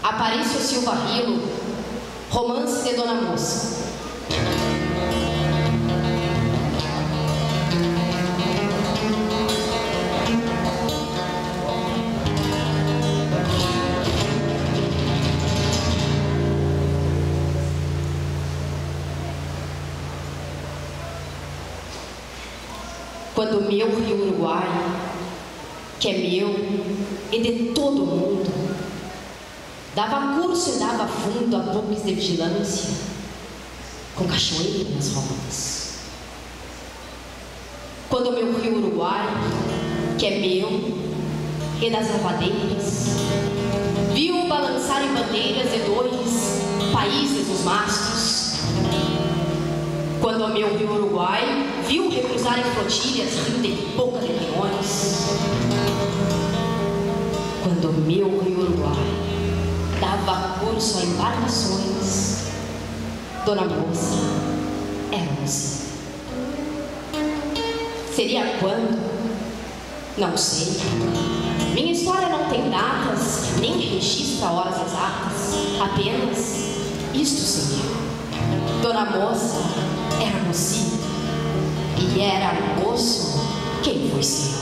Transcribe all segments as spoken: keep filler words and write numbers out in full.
Aparício Silva Rilo, Romance de Dona Moça. Quando o meu rio Uruguai, que é meu e de todo mundo, dava curso e dava fundo a buques de vigilância, com cachoeira nas rodas. Quando o meu rio Uruguai, que é meu e das lavadeiras, viu balançarem bandeiras de dois países os mastros. Quando o meu rio Uruguai viu recruzarem flotilhas rio de boca de leões. Quando o meu rio Uruguai dava curso a embarcações, Dona Moça era você. Seria quando? Não sei. Minha história não tem datas, nem registra horas exatas. Apenas isto seria. Dona Moça era mocinha e era moço quem foi seu.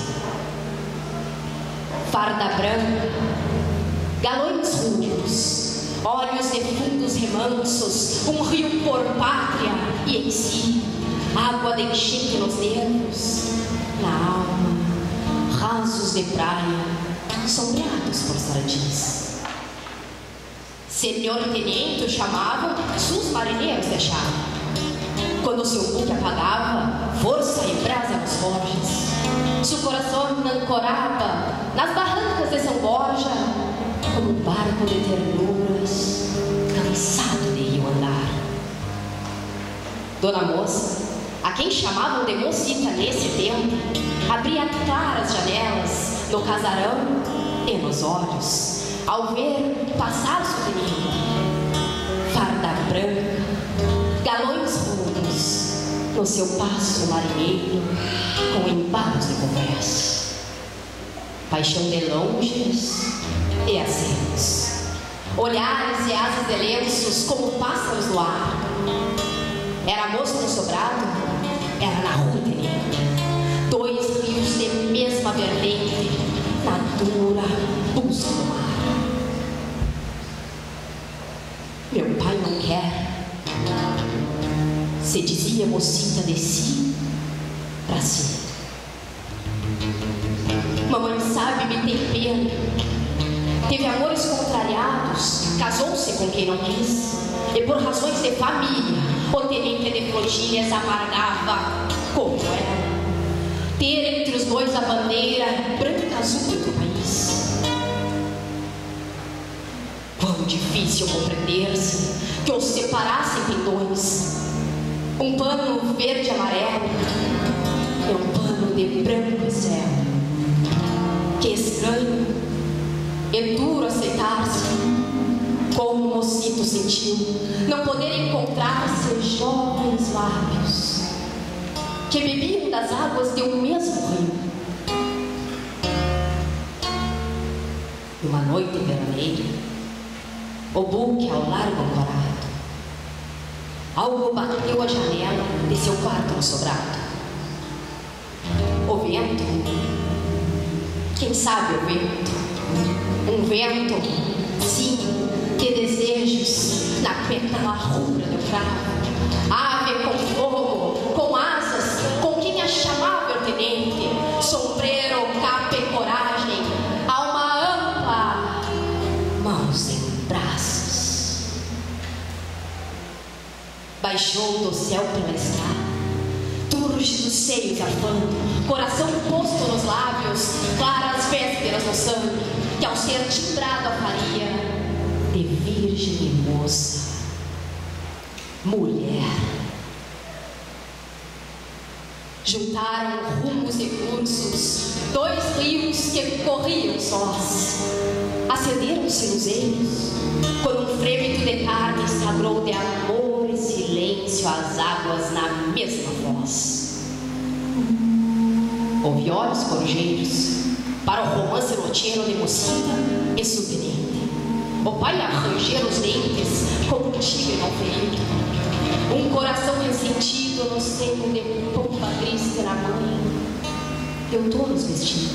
Farda branca, galões rústicos, olhos de fundos remansos, um rio por pátria e em si, água de enchente nos nervos, na alma, rasos de praia, sombreados por sardis. Senhor tenente o chamavam, sus marinheiros deixavam. Quando seu buque apagava, força e brasa nos forjas, seu coração ancorava nas barrancas de São Borja, como um barco de ternuras, cansado de rio andar. Dona Moça, a quem chamavam de mocita nesse tempo, abria claras janelas no casarão e nos olhos, ao ver passar seu menino. Farda branca, galões rudos, no seu passo marinheiro, com embalos de conversa. Paixão de longes e acenos, olhares e asas de lenços como pássaros no ar. Era moço no sobrado, era na rua tenente. Dois rios de mesma vertente, na dura busca do mar. Meu pai não quer, se dizia mocita de si pra si. Mamãe sabe, me tem pena. Teve amores contrariados, casou-se com quem não quis, e por razões de família, o tenente de flotilhas amargava como ela ter entre os dois a bandeira branca azul do país. Quão difícil compreender-se que os separassem pendões, um pano verde e amarelo e um pano de branco e céu. Que estranho e duro aceitar-se, como o mocito sentiu não poder encontrar-se jovens lábios que bebiam das águas de um mesmo rio. Uma noite veraneira, o buque ao largo ancorado, algo bateu a janela de seu quarto no sobrado. O vento, quem sabe o vento, um vento, sim, de desejos na pétala rubra do cravo, ave com fogo, com asas, com quem a chamava o tenente, sombreiro, capa e coragem, alma ampla, mãos em braços. Baixou do céu pela estrada, turge dos seios afando, coração posto nos lábios, claras vésperas no sangue, que ao ser timbrado a faria de virgem e moça, mulher. Juntaram rumos e cursos, dois rios que corriam sós, acenderam-se luzeiros, quando um frêmito de carne sagrou de amor e silêncio as águas na mesma voz. Ouvi olhos corujeiros para o romance roteiro de mocita e subtenente. O pai arranjera os dentes como um tigre não ferido. Um coração ressentido no seio de pomba triste na mãe. Deu todos vestidos.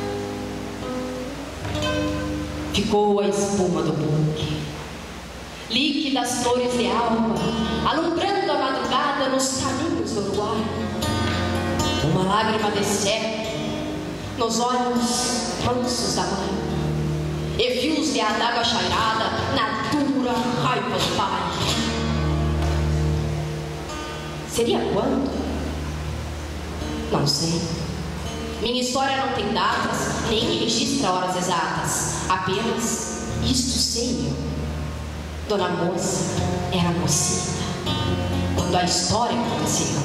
Ficou a espuma do buque, líquidas flores de alma, alumbrando a madrugada nos caminhos do Uruguai. Uma lágrima de sete nos olhos mansos da mãe, e fios de adaga chairada na dura raiva do pai. Seria quando? Não sei. Minha história não tem datas, nem registra horas exatas. Apenas isto sei eu. Dona Moça era mocita quando a história aconteceu.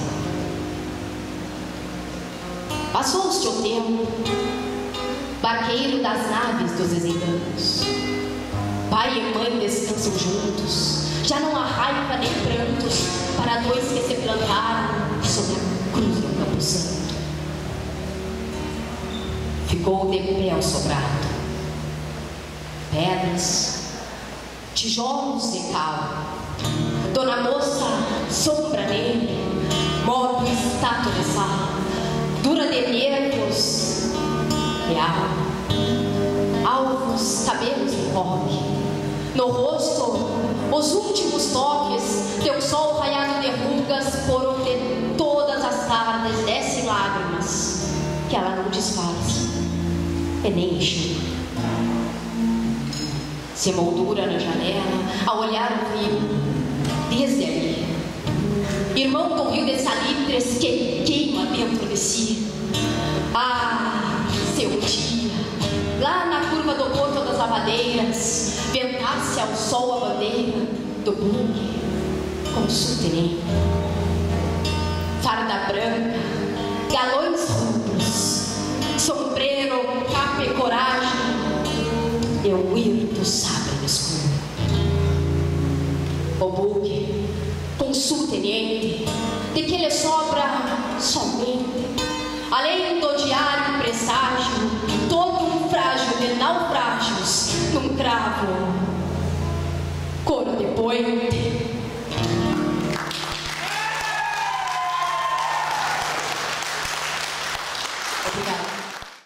Passou-se o tempo, barqueiro das naves dos desenganos. Pai e mãe descansam juntos. Já não há raiva nem prantos para dois que se plantaram sobre a cruz do Campo Santo. Ficou de pé ao sobrado. Pedras, tijolos de cal. Dona Moça, sombra nele, móvel estátua de sal, dura de nervos, de alma, alvos cabelos em coque. No rosto, os últimos toques de um sol raiado de rugas, por onde todas as tardes descem lágrimas que ela não disfarça e nem enxuga. Se moldura na janela, a olhar o rio, desde ali. Irmão do rio de salitres que queima dentro de si. Ah, se um dia, lá na curva do Porto das Lavadeiras, ventasse ao sol a bandeira do buque com sul-tenente, farda branca, galões rubros, sombreiro, capa e coragem, e um hirto sabre no escuro. O buque com sul-tenente, de que lhe sobra somente, além do diário presságio, todo um frágil de naufrágios num cravo, coro de boi,